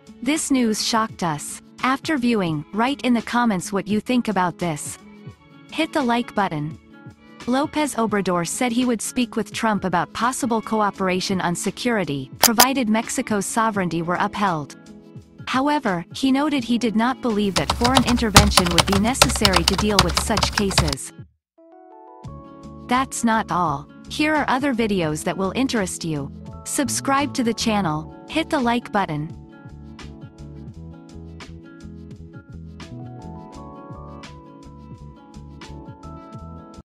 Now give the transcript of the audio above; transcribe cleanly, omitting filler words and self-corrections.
This news shocked us. After viewing, write in the comments what you think about this. Hit the like button. Lopez Obrador said he would speak with Trump about possible cooperation on security, provided Mexico's sovereignty were upheld. However, he noted he did not believe that foreign intervention would be necessary to deal with such cases. That's not all. Here are other videos that will interest you. Subscribe to the channel, hit the like button,